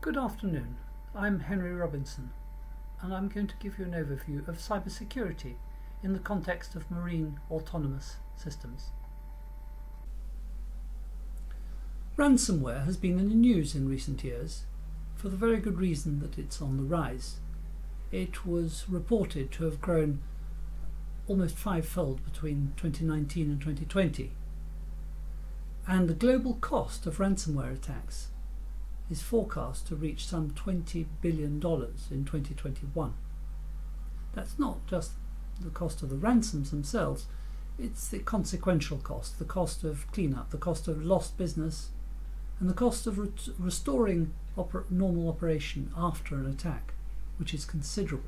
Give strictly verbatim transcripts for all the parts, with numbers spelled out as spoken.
Good afternoon, I'm Henry Robinson and I'm going to give you an overview of cybersecurity in the context of marine autonomous systems. Ransomware has been in the news in recent years for the very good reason that it's on the rise. It was reported to have grown almost fivefold between twenty nineteen and twenty twenty, and the global cost of ransomware attacks is forecast to reach some twenty billion dollars in twenty twenty-one. That's not just the cost of the ransoms themselves, it's the consequential cost, the cost of cleanup, the cost of lost business, and the cost of re restoring oper normal operation after an attack, which is considerable.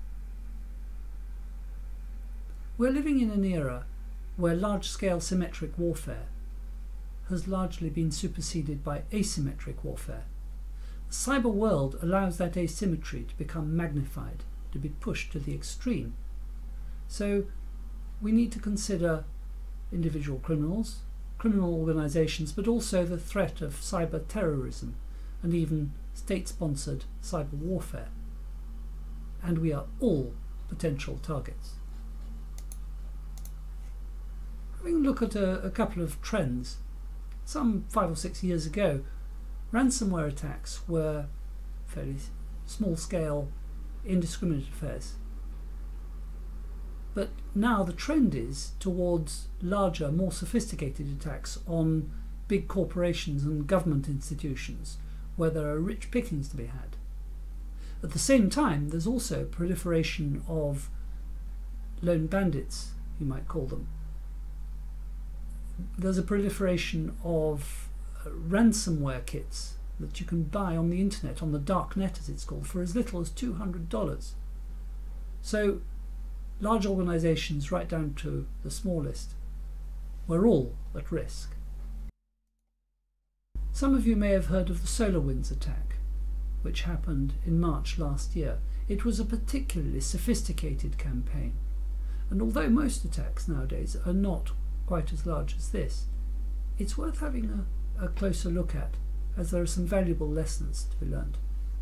We're living in an era where large-scale symmetric warfare has largely been superseded by asymmetric warfare. The cyber world allows that asymmetry to become magnified, to be pushed to the extreme. So we need to consider individual criminals, criminal organizations, but also the threat of cyber terrorism and even state-sponsored cyber warfare. And we are all potential targets. Having a look at a, a couple of trends. Some five or six years ago, ransomware attacks were fairly small-scale, indiscriminate affairs. But now the trend is towards larger, more sophisticated attacks on big corporations and government institutions where there are rich pickings to be had. At the same time, there's also proliferation of lone bandits, you might call them. There's a proliferation of uh, ransomware kits that you can buy on the internet, on the dark net as it's called, for as little as two hundred dollars. So large organizations right down to the smallest, we're all at risk. Some of you may have heard of the SolarWinds attack, which happened in March last year. It was a particularly sophisticated campaign, and although most attacks nowadays are not quite as large as this, it's worth having a, a closer look at, as there are some valuable lessons to be learned.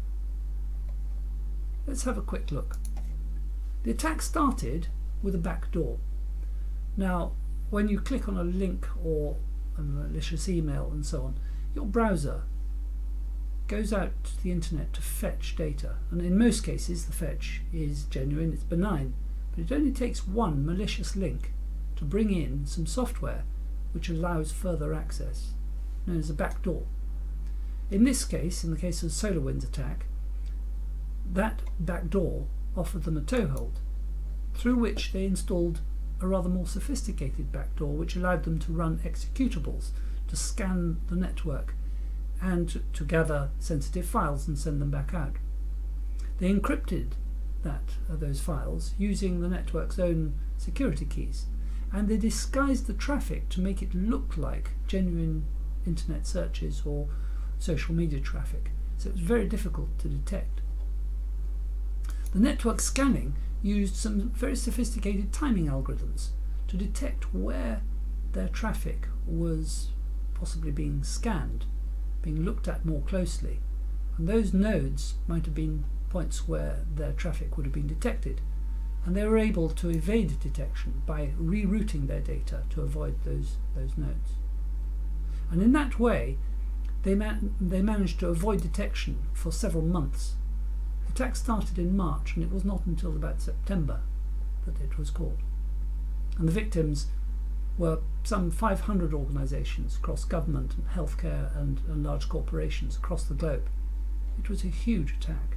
Let's have a quick look. The attack started with a back door. Now, when you click on a link or a malicious email and so on, your browser goes out to the internet to fetch data, and in most cases the fetch is genuine, it's benign, but it only takes one malicious link to bring in some software which allows further access, known as a backdoor. In this case, in the case of the SolarWinds attack, that backdoor offered them a toehold, through which they installed a rather more sophisticated backdoor which allowed them to run executables, to scan the network and to, to gather sensitive files and send them back out. They encrypted that, uh, those files using the network's own security keys, and they disguised the traffic to make it look like genuine internet searches or social media traffic, so it was very difficult to detect. The network scanning used some very sophisticated timing algorithms to detect where their traffic was possibly being scanned, being looked at more closely, and those nodes might have been points where their traffic would have been detected, and they were able to evade detection by rerouting their data to avoid those, those nodes. And in that way, they, man they managed to avoid detection for several months. The attack started in March, and it was not until about September that it was caught. And the victims were some five hundred organizations across government and healthcare and, and large corporations across the globe. It was a huge attack.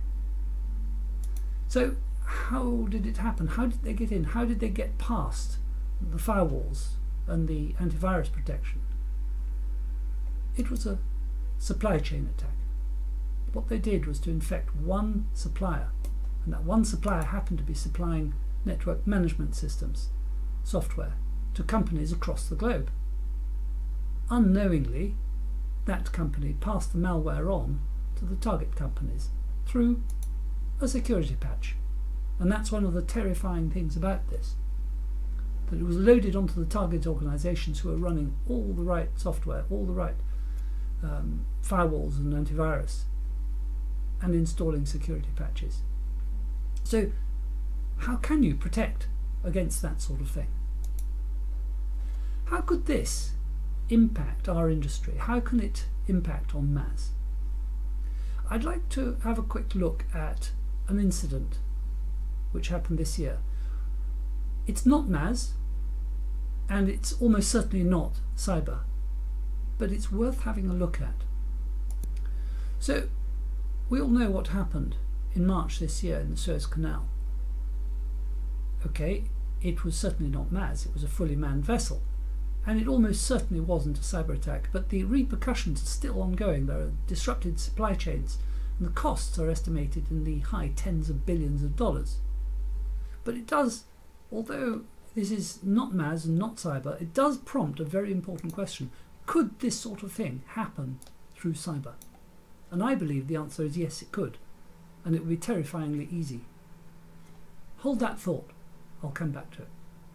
So how did it happen? How did they get in? How did they get past the firewalls and the antivirus protection? It was a supply chain attack. What they did was to infect one supplier, and that one supplier happened to be supplying network management systems, software, to companies across the globe. Unknowingly, that company passed the malware on to the target companies through a security patch. And that's one of the terrifying things about this, that it was loaded onto the target organizations who were running all the right software, all the right um, firewalls and antivirus. and installing security patches. So how can you protect against that sort of thing? How could this impact our industry? How can it impact on M A S? I'd like to have a quick look at an incident which happened this year. It's not M A S, and it's almost certainly not cyber, but it's worth having a look at. So we all know what happened in March this year in the Suez Canal. Okay, it was certainly not M A S, it was a fully manned vessel, and it almost certainly wasn't a cyber attack, but the repercussions are still ongoing. There are disrupted supply chains, and the costs are estimated in the high tens of billions of dollars. But it does, although this is not M A S and not cyber, it does prompt a very important question. Could this sort of thing happen through cyber? And I believe the answer is yes, it could, and it would be terrifyingly easy. Hold that thought, I'll come back to it.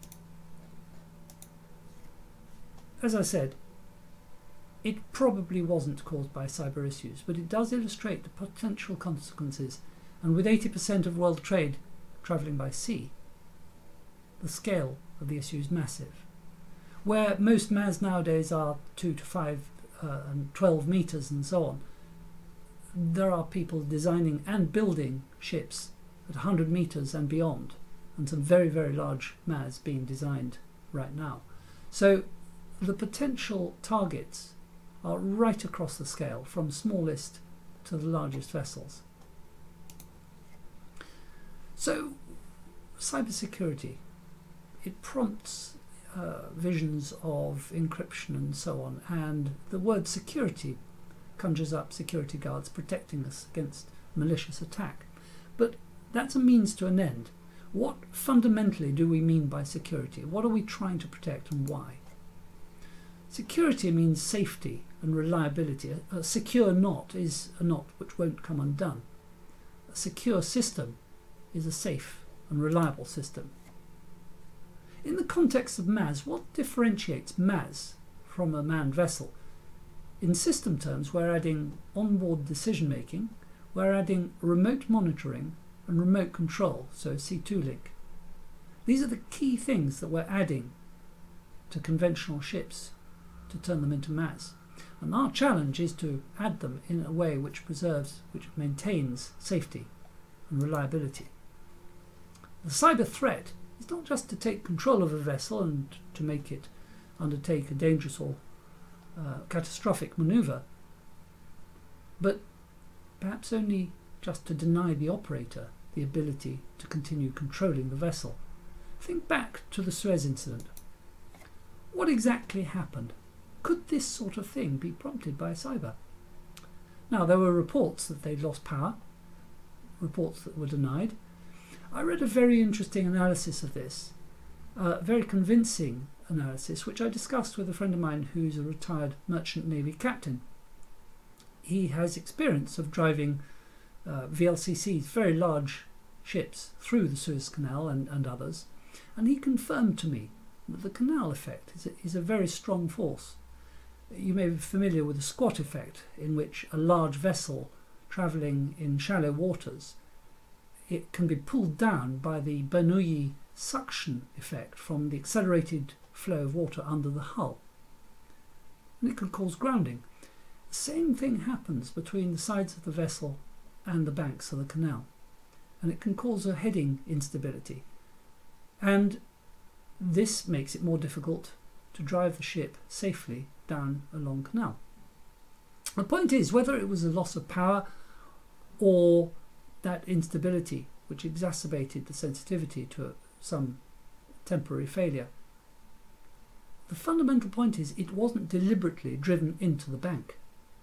As I said, it probably wasn't caused by cyber issues, but it does illustrate the potential consequences, and with eighty percent of world trade travelling by sea, the scale of the issue is massive. Where most M A S nowadays are two to five uh, and twelve metres and so on, there are people designing and building ships at one hundred metres and beyond, and some very, very large M A S being designed right now. So the potential targets are right across the scale, from smallest to the largest vessels. So cybersecurity, it prompts uh, visions of encryption and so on, and the word security conjures up security guards protecting us against malicious attack. But that's a means to an end. What fundamentally do we mean by security? What are we trying to protect, and why? Security means safety and reliability. A secure knot is a knot which won't come undone. A secure system is a safe and reliable system. In the context of M A S, what differentiates M A S from a manned vessel? In system terms, we're adding onboard decision making, we're adding remote monitoring and remote control, so C two link. These are the key things that we're adding to conventional ships to turn them into M A S. And our challenge is to add them in a way which preserves, which maintains safety and reliability. The cyber threat is not just to take control of a vessel and to make it undertake a dangerous or uh, catastrophic manoeuvre, but perhaps only just to deny the operator the ability to continue controlling the vessel. Think back to the Suez incident. What exactly happened? Could this sort of thing be prompted by cyber? Now, there were reports that they'd lost power, reports that were denied. I read a very interesting analysis of this, a very convincing analysis, which I discussed with a friend of mine who's a retired merchant navy captain. He has experience of driving uh, V L C Cs, very large ships, through the Suez Canal and, and others, and he confirmed to me that the canal effect is a, is a very strong force. You may be familiar with the squat effect, in which a large vessel travelling in shallow waters, it can be pulled down by the Bernoulli suction effect from the accelerated flow of water under the hull, and it can cause grounding. The same thing happens between the sides of the vessel and the banks of the canal, and it can cause a heading instability, and this makes it more difficult to drive the ship safely down a long canal. The point is, whether it was a loss of power or that instability which exacerbated the sensitivity to some temporary failure, the fundamental point is it wasn't deliberately driven into the bank.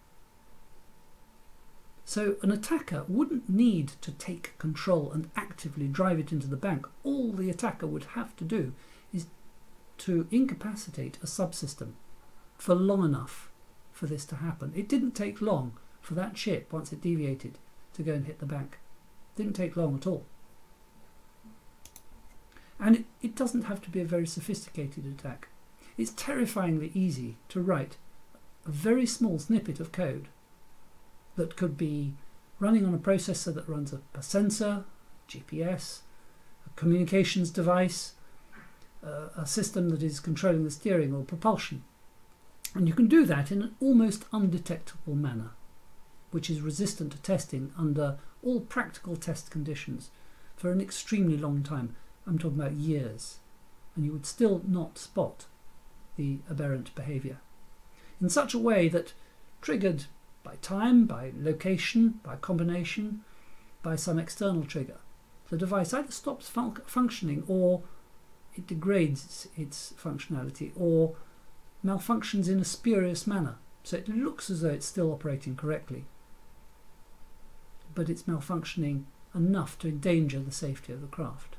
So an attacker wouldn't need to take control and actively drive it into the bank. All the attacker would have to do is to incapacitate a subsystem for long enough for this to happen. It didn't take long for that ship, once it deviated, to go and hit the bank. It didn't take long at all. And it, it doesn't have to be a very sophisticated attack. It's terrifyingly easy to write a very small snippet of code that could be running on a processor that runs a, a sensor, G P S, a communications device, uh, a system that is controlling the steering or propulsion. And you can do that in an almost undetectable manner, which is resistant to testing under all practical test conditions for an extremely long time. I'm talking about years. And you would still not spot the aberrant behaviour. In such a way that, triggered by time, by location, by combination, by some external trigger, the device either stops fun functioning, or it degrades its functionality, or malfunctions in a spurious manner. So it looks as though it's still operating correctly, but it's malfunctioning enough to endanger the safety of the craft.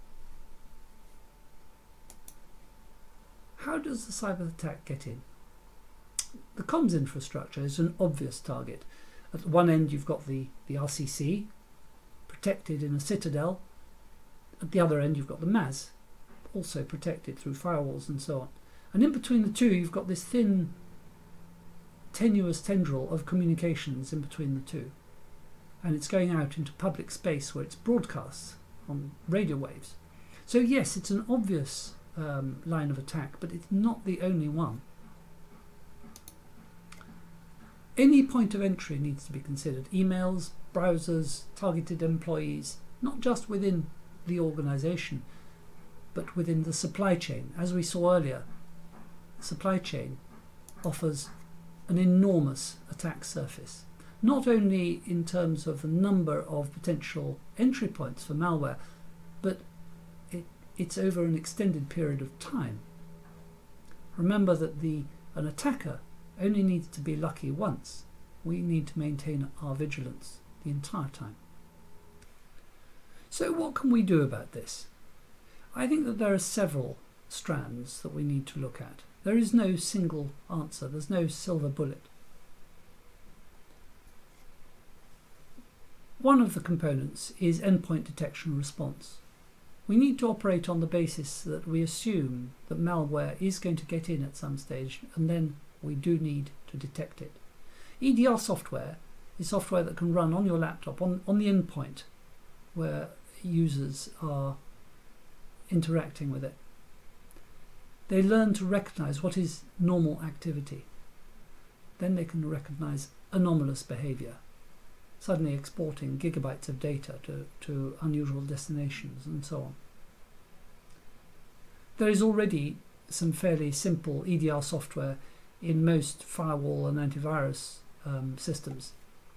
How does the cyber attack get in? The comms infrastructure is an obvious target. At one end you've got the, the R C C, protected in a citadel. At the other end you've got the M A S, also protected through firewalls and so on. And in between the two you've got this thin, tenuous tendril of communications in between the two. And it's going out into public space where it's broadcast on radio waves. So yes, it's an obvious um, line of attack, but it's not the only one. Any point of entry needs to be considered. Emails, browsers, targeted employees, not just within the organisation, but within the supply chain. As we saw earlier, the supply chain offers an enormous attack surface, not only in terms of the number of potential entry points for malware, but it, it's over an extended period of time. Remember that the an attacker only needs to be lucky once. We need to maintain our vigilance the entire time. So what can we do about this? I think that there are several strands that we need to look at. There is no single answer. There's no silver bullet. One of the components is endpoint detection response. We need to operate on the basis that we assume that malware is going to get in at some stage, and then we do need to detect it. E D R software is software that can run on your laptop, on, on the endpoint where users are interacting with it. They learn to recognize what is normal activity. Then they can recognize anomalous behavior, suddenly exporting gigabytes of data to, to unusual destinations and so on. There is already some fairly simple E D R software in most firewall and antivirus um, systems.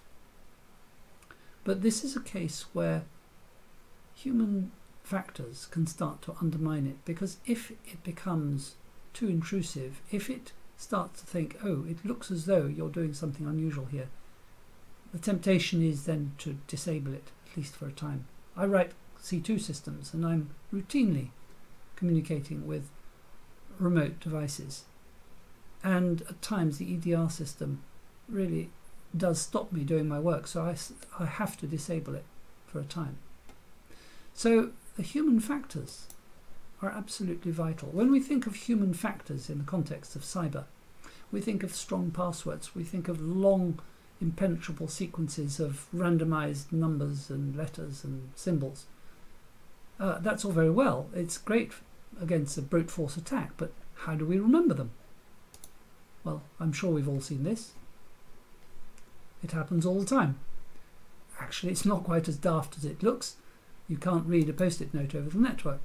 But this is a case where human factors can start to undermine it, because if it becomes too intrusive, if it starts to think, oh, it looks as though you're doing something unusual here, the temptation is then to disable it, at least for a time. I write C two systems and I'm routinely communicating with remote devices, and at times the E D R system really does stop me doing my work, so I, I have to disable it for a time. So the human factors are absolutely vital. When we think of human factors in the context of cyber, we think of strong passwords, we think of long impenetrable sequences of randomized numbers and letters and symbols. Uh, that's all very well. It's great against a brute force attack, but how do we remember them? Well, I'm sure we've all seen this. It happens all the time. Actually, it's not quite as daft as it looks. You can't read a post-it note over the network.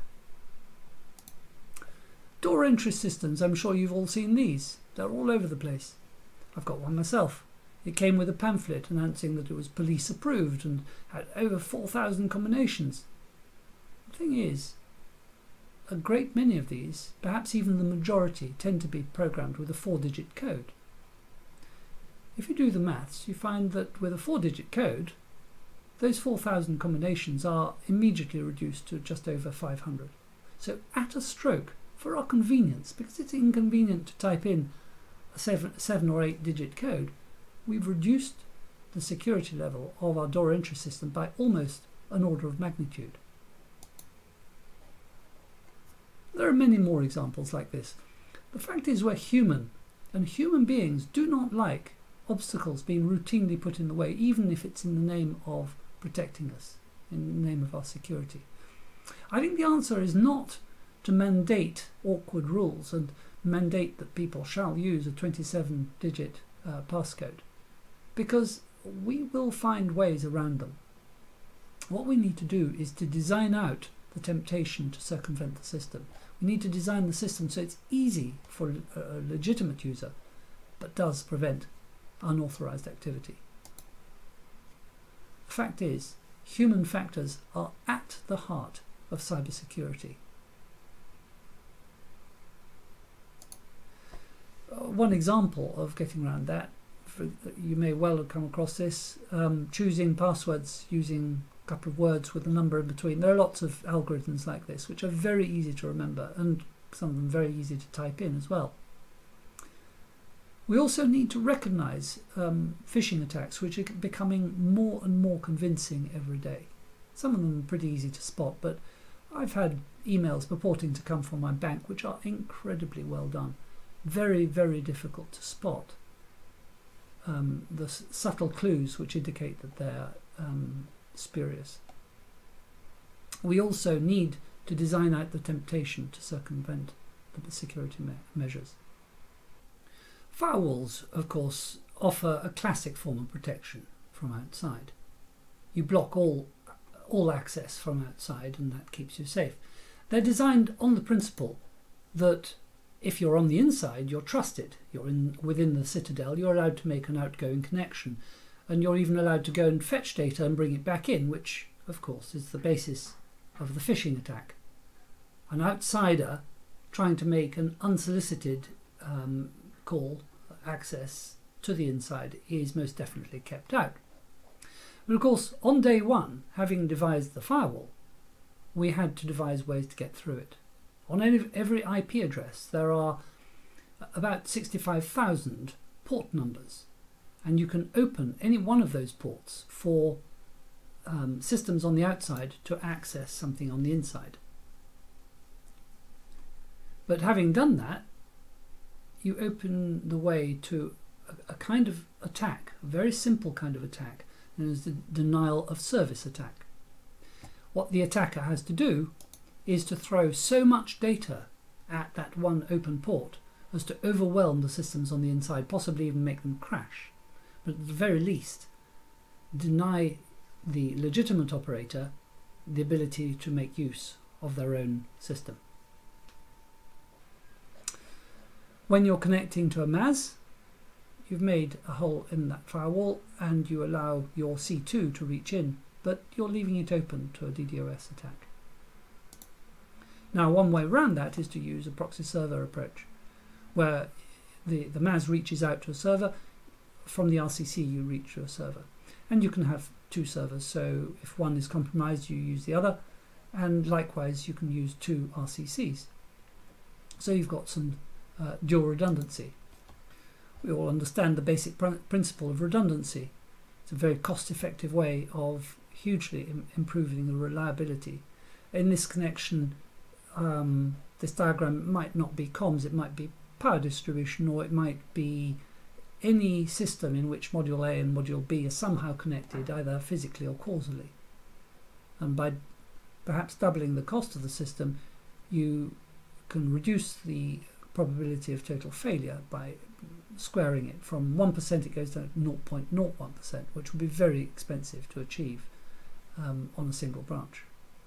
Door entry systems, I'm sure you've all seen these. They're all over the place. I've got one myself. It came with a pamphlet announcing that it was police approved and had over four thousand combinations. The thing is, a great many of these, perhaps even the majority, tend to be programmed with a four-digit code. If you do the maths, you find that with a four-digit code, those four thousand combinations are immediately reduced to just over five hundred. So at a stroke, for our convenience, because it's inconvenient to type in a seven, seven or eight digit code, we've reduced the security level of our door entry system by almost an order of magnitude. There are many more examples like this. The fact is, we're human, and human beings do not like obstacles being routinely put in the way, even if it's in the name of protecting us, in the name of our security? I think the answer is not to mandate awkward rules and mandate that people shall use a twenty-seven digit uh, passcode, because we will find ways around them. What we need to do is to design out the temptation to circumvent the system. We need to design the system so it's easy for a legitimate user, but does prevent unauthorized activity. The fact is, human factors are at the heart of cybersecurity. Uh, one example of getting around that, for, you may well have come across this, um, choosing passwords using a couple of words with a number in between. There are lots of algorithms like this which are very easy to remember, and some of them very easy to type in as well. We also need to recognize um, phishing attacks, which are becoming more and more convincing every day. Some of them are pretty easy to spot, but I've had emails purporting to come from my bank which are incredibly well done. Very, very difficult to spot um, the s subtle clues which indicate that they're um, spurious. We also need to design out the temptation to circumvent the security me measures. Firewalls, of course, offer a classic form of protection from outside. You block all, all access from outside, and that keeps you safe. They're designed on the principle that if you're on the inside, you're trusted. You're in, within the citadel, you're allowed to make an outgoing connection, and you're even allowed to go and fetch data and bring it back in, which, of course, is the basis of the phishing attack. An outsider trying to make an unsolicited um, call access to the inside is most definitely kept out. But of course, on day one, having devised the firewall, we had to devise ways to get through it. On every I P address, there are about sixty-five thousand port numbers, and you can open any one of those ports for um, systems on the outside to access something on the inside. But having done that, you open the way to a, a kind of attack, a very simple kind of attack, known as the denial of service attack. What the attacker has to do is to throw so much data at that one open port as to overwhelm the systems on the inside, possibly even make them crash, but at the very least deny the legitimate operator the ability to make use of their own system. When you're connecting to a M A S, you've made a hole in that firewall and you allow your C two to reach in, but you're leaving it open to a D DoS attack. Now, one way around that is to use a proxy server approach, where the, the M A S reaches out to a server. From the R C C, you reach to a server. And you can have two servers, so if one is compromised, you use the other, and likewise, you can use two R C Cs. So you've got some uh, dual redundancy. We all understand the basic pr principle of redundancy. It's a very cost-effective way of hugely im improving the reliability. In this connection, um, this diagram might not be comms, it might be power distribution, or it might be any system in which module A and module B are somehow connected, either physically or causally. And by perhaps doubling the cost of the system, you can reduce the probability of total failure by squaring it. From one percent it goes down to zero point zero one percent, which would be very expensive to achieve um, on a single branch.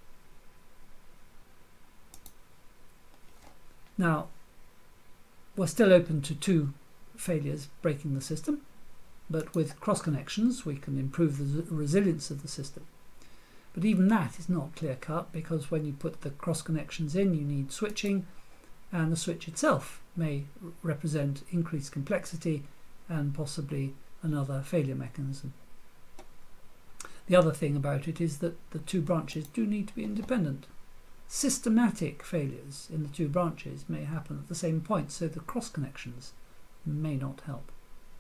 Now, we're still open to two failures breaking the system, but with cross connections we can improve the resilience of the system. But even that is not clear cut, because when you put the cross connections in, you need switching, and the switch itself may represent increased complexity and possibly another failure mechanism. The other thing about it is that the two branches do need to be independent. Systematic failures in the two branches may happen at the same point, so the cross connections may not help.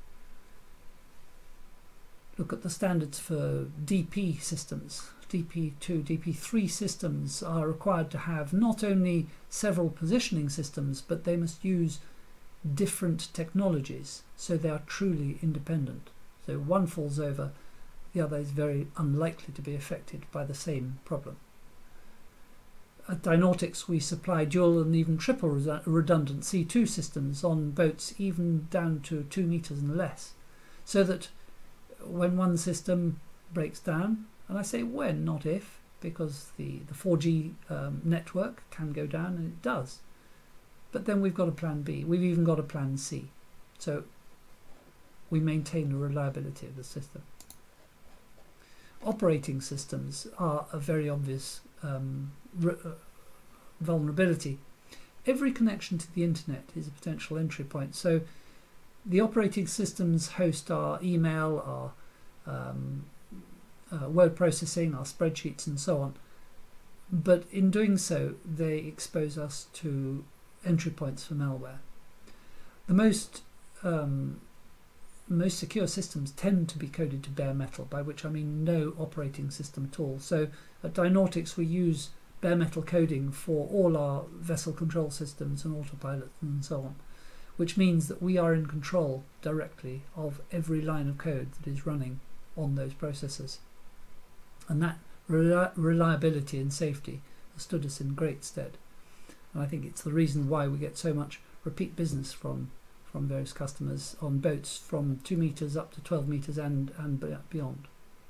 Look at the standards for D P systems. D P two, D P three systems are required to have not only several positioning systems, but they must use different technologies, so they are truly independent. So one falls over, the other is very unlikely to be affected by the same problem. At Dynautics we supply dual and even triple redundant C two systems on boats even down to two meters and less, so that when one system breaks down, and I say when, not if, because the, the four G um, network can go down, and it does. But then we've got a plan B. We've even got a plan C. So we maintain the reliability of the system. Operating systems are a very obvious um, uh, vulnerability. Every connection to the internet is a potential entry point. So the operating systems host our email, our um, uh, word processing, our spreadsheets and so on. But in doing so, they expose us to entry points for malware. The most um, most secure systems tend to be coded to bare metal, by which I mean no operating system at all. So at Dynautics we use bare metal coding for all our vessel control systems and autopilot and so on, which means that we are in control directly of every line of code that is running on those processors. And that reli reliability and safety has stood us in great stead. And I think it's the reason why we get so much repeat business from from various customers on boats from two meters up to twelve meters and, and beyond.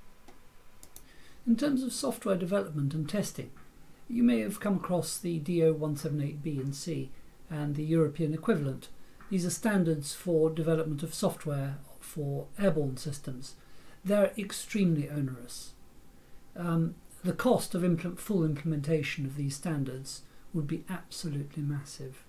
In terms of software development and testing, you may have come across the D O one seventy-eight B and C and the European equivalent. These are standards for development of software for airborne systems. They're extremely onerous. Um, the cost of implement, full implementation of these standards would be absolutely massive.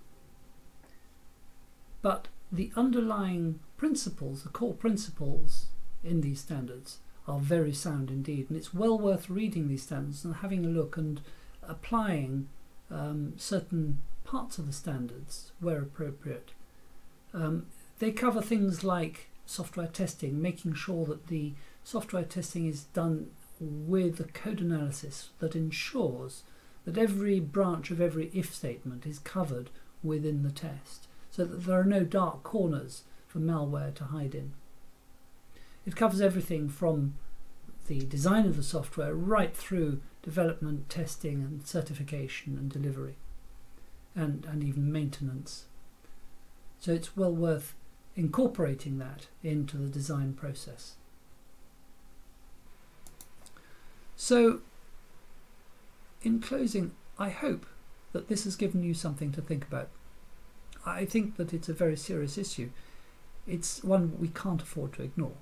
But the underlying principles, the core principles in these standards are very sound indeed, and it's well worth reading these standards and having a look and applying um, certain parts of the standards where appropriate. Um, they cover things like software testing, making sure that the software testing is done with a code analysis that ensures that every branch of every if statement is covered within the test, so that there are no dark corners for malware to hide in. It covers everything from the design of the software right through development, testing and certification and delivery, and, and even maintenance. So it's well worth incorporating that into the design process. So in closing, I hope that this has given you something to think about. I think that it's a very serious issue. It's one we can't afford to ignore.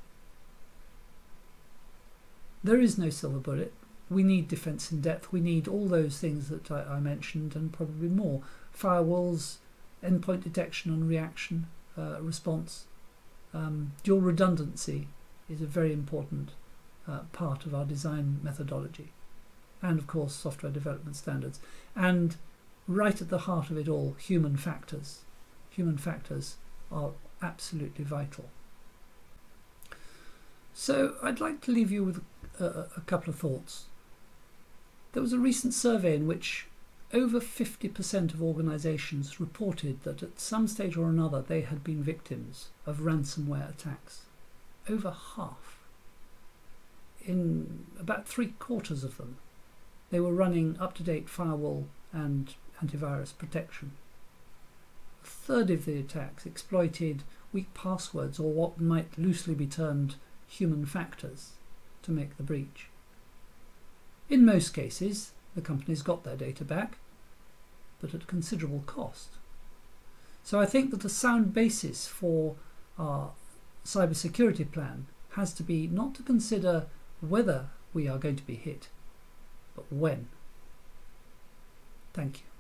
There is no silver bullet. We need defense in depth. We need all those things that I, I mentioned and probably more. Firewalls, endpoint detection and reaction, uh, response. Um, dual redundancy is a very important uh, part of our design methodology. And of course software development standards. And right at the heart of it all, human factors. Human factors are absolutely vital. So I'd like to leave you with a, a, a couple of thoughts. There was a recent survey in which over fifty percent of organisations reported that at some stage or another they had been victims of ransomware attacks. Over half. In about three quarters of them, they were running up-to-date firewall and antivirus protection. A third of the attacks exploited weak passwords, or what might loosely be termed human factors, to make the breach. In most cases, the companies got their data back, but at considerable cost. So I think that the sound basis for our cybersecurity plan has to be not to consider whether we are going to be hit, but when. Thank you.